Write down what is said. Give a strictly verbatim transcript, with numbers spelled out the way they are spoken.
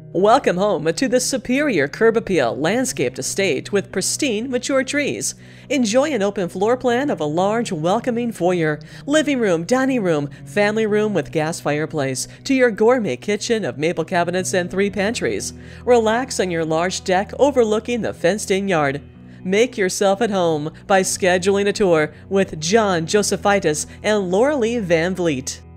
Welcome home to the superior curb appeal landscaped estate with pristine, mature trees. Enjoy an open floor plan of a large, welcoming foyer, living room, dining room, family room with gas fireplace, to your gourmet kitchen of maple cabinets and three pantries. Relax on your large deck overlooking the fenced-in yard. Make yourself at home by scheduling a tour with John Josephitis and Laura Lee Van Vliet.